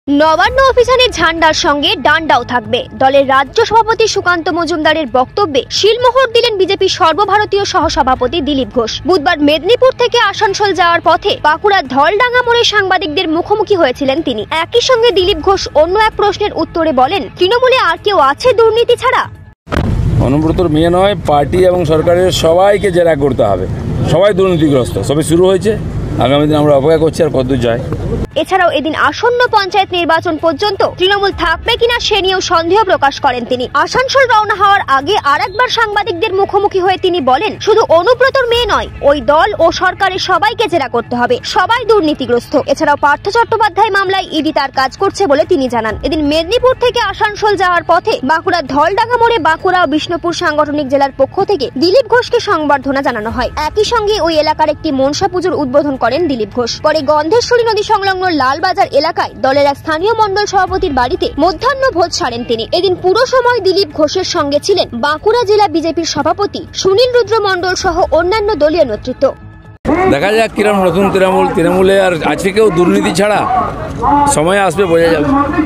নবান্ন অভিযানের ঝান্ডার সঙ্গে ডান্ডাও থাকবে। দলের রাজ্য সভাপতি সুকান্ত মজুমদারের বক্তব্যে শিলমোহর দিলেন বিজেপি সর্বভারতীয় সহসভাপতি দিলীপ ঘোষ। বুধবার মেদিনীপুর থেকে আসানসোল যাওয়ার পথে বাঁকুড়ার ধলডাঙ্গা মোড়ে সাংবাদিকদের মুখোমুখি হয়েছিলেন তিনি। একই সঙ্গে দিলীপ ঘোষ অন্য এক প্রশ্নের উত্তরে বলেন, তৃণমূলে আর কেউ আছে দুর্নীতি ছাড়া? অনুব্রতর মেয়ে নয়, পার্টি এবং সরকারের সবাইকে জেরা করতে হবে। সবাই দুর্নীতিগ্রস্ত, সবে শুরু হয়েছে। আগামী দিন আমরা অপেক্ষা করছি আর কতদূর যায়। এছাড়াও এদিন আসন্ন পঞ্চায়েত নির্বাচন পর্যন্ত তৃণমূল থাকবে কিনা সে নিয়েও সন্দেহ প্রকাশ করেন তিনি। আসানসোল রওনা হওয়ার আগে আরেকবার সাংবাদিকদের মুখোমুখি হয়ে তিনি বলেন, শুধু অনুব্রতর মেয়ে নয়, ওই দল ও সরকারের সবাইকে জেরা করতে হবে। সবাই দুর্নীতিগ্রস্ত। এছাড়াও পার্থ চট্টোপাধ্যায় মামলায় ইডি তার কাজ করছে বলে তিনি জানান। এদিন মেদিনীপুর থেকে আসানসোল যাওয়ার পথে বাঁকুড়ার ধলডাঙ্গা মোড়ে বাঁকুড়া ও বিষ্ণুপুর সাংগঠনিক জেলার পক্ষ থেকে দিলীপ ঘোষকে সংবর্ধনা জানানো হয়। একই সঙ্গে ওই এলাকার একটি মনসা পুজোর উদ্বোধন করেন দিলীপ ঘোষ। পরে গন্ধেশ্বরী নদী সংলগ্ন লালবাজার এলাকায় দলের এক স্থানীয় মণ্ডল সভাপতির বাড়িতে মধ্যাহ্ন ভোজ সারেন তিনি। এদিন পুরো সময় দিলীপ ঘোষের সঙ্গে ছিলেন বাঁকুড়া জেলা বিজেপির সভাপতি সুনীল রুদ্র মণ্ডল সহ অন্যান্য দলীয় নেতৃত্ব। দেখা যাক কিরম নতুন তৃণমূলে আর আছে কেউ দুর্নীতি ছাড়া? সময় আসবে, বোঝা যাবে।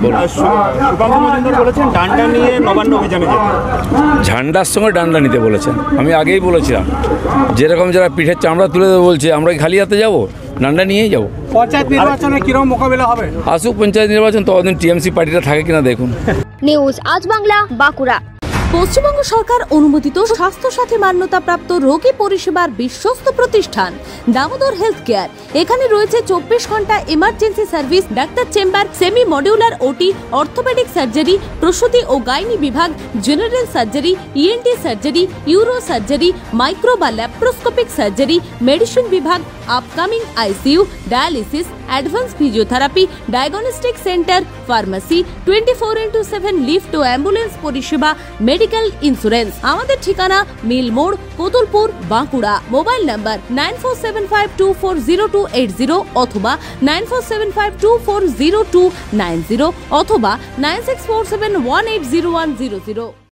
ডান্ডা নিয়ে নবান্ন অভিযানে যেতে, ঝান্ডার সঙ্গে ডান্ডা নিতে বলেছেন। আমি আগেই বলেছিলাম, যেরকম যারা পিঠের চামড়া তুলে দেবে বলছে, আমরা খালি হাতে যাবো? ডান্ডা নিয়েই যাবো। পঞ্চায়েত নির্বাচনে কিরকম মোকাবিলা হবে? আসুক পঞ্চায়েত নির্বাচন, ততদিন টিএমসি পার্টিটা থাকে কিনা দেখুন। নিউজ আজ বাংলা, বাঁকুড়া। পশ্চিমবঙ্গ সরকার অনুমোদিত স্বাস্থ্যসাথী মান্যতাপ্রাপ্ত রোগী পরিষেবার বিশ্বস্ত প্রতিষ্ঠান দামোদর হেলথ কেয়ার। এখানে রয়েছে 24 ঘন্টা emergency service, doctor chamber, semi modular OT, orthopaedic surgery, প্রসূতি ও গাইনি বিভাগ, general surgery, ENT surgery, uro surgery, micro বা ল্যাপ্রোস্কোপিক সার্জারি, মেডিসিন বিভাগ, upcoming ICU, dialysis, advance physiotherapy, diagnostic centre, pharmacy, 24x7 lift ও ambulance পরিষেবা, medical insurance. আমাদের ঠিকানা মিল মোড়, কোতুলপুর, বাঁকুড়া। মোবাইল নাম্বার 9475240280 অথবা 9475240290 অথবা 9647180100।